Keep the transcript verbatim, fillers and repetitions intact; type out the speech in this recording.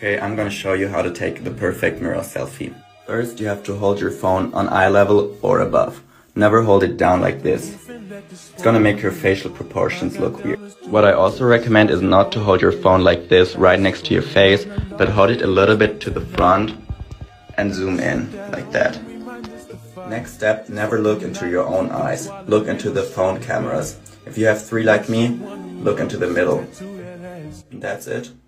Okay, I'm gonna show you how to take the perfect mirror selfie. First, you have to hold your phone on eye level or above. Never hold it down like this. It's gonna make your facial proportions look weird. What I also recommend is not to hold your phone like this right next to your face, but hold it a little bit to the front and zoom in like that. Next step, never look into your own eyes. Look into the phone cameras. If you have three like me, look into the middle. And that's it.